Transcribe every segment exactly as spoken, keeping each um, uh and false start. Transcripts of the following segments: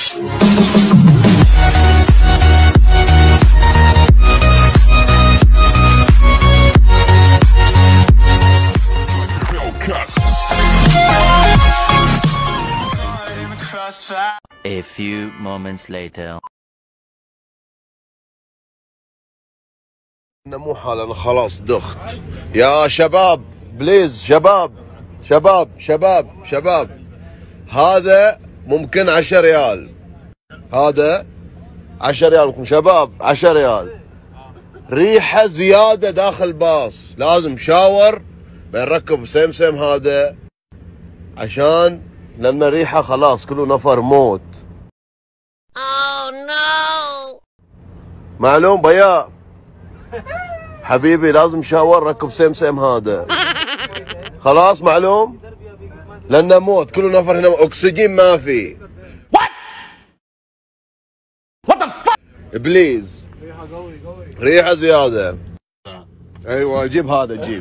A few moments later. انا مو حال، انا خلاص دخت. يا شباب بليز، شباب شباب شباب شباب، هذا ممكن عشرة ريال، هذا عشرة ريال ممكن شباب، عشرة ريال. ريحة زيادة داخل باص، لازم شاور بنركب سمسم هذا عشان لأن ريحة خلاص كله نفر موت. Oh no. معلوم بيا حبيبي، لازم شاور ركب سمسم هذا خلاص معلوم، لأنه موت كله نفر هنا، أكسجين ما في. What What the fuck بليز ريحة زيادة. ايوه جيب هذا، جيب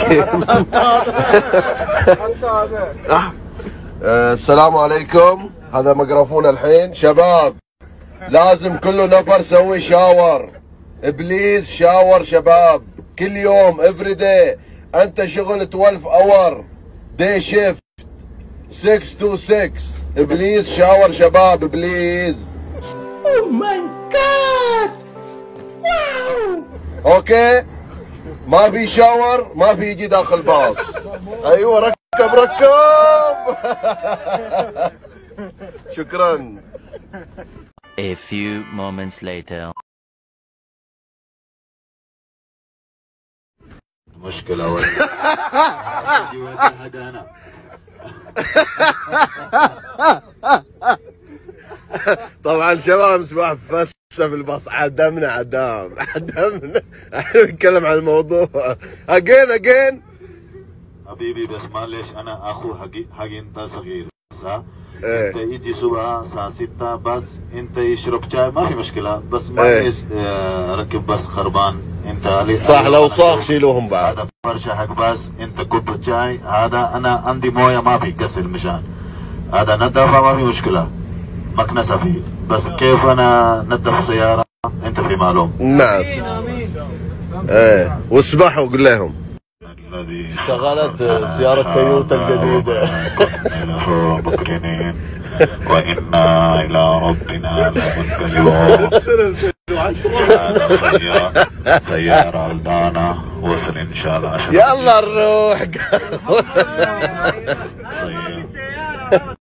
السلام عليكم، هذا ميكروفون الحين. شباب لازم كله نفر سوي شاور، بليز شاور شباب كل يوم افري داي. انت شغل اثناشر اور داي شيفت ستة تو ستة، بليز شاور شباب بليز. Oh my god. Wow. اوكي ما في شاور ما في يجي داخل باص. ايوه ركب ركب شكرا. A few moments later. مشكلة ولا طبعا شباب اسمع فسه في الباص، عدمنا عدام عدمنا. احنا بنتكلم عن الموضوع. اجين اجين حبيبي، بس معلش انا اخو حقي حقي انت صغير صح؟ ايه. انت يجي صبح الساعة ستة بس انت يشرب شاي ما في مشكلة، بس معلش ايه. ركب بس خربان انت علي صح، لو صاخ شيلوهم بعد. هذا فرشة حق بس انت كوب شاي، هذا انا عندي مويه ما في غسل مشان هذا نظافة ما في مشكلة، مكنسة فيه، بس كيف انا نظف سيارة انت في معلوم. نعم ايه، واسبحوا قول لهم الذي اشتغلت سيارة تويوتا الجديدة. مكرمين وإنا إلى ربنا لمنقلبون. سيارة الدانا وصل إن شاء الله. يلا نروح.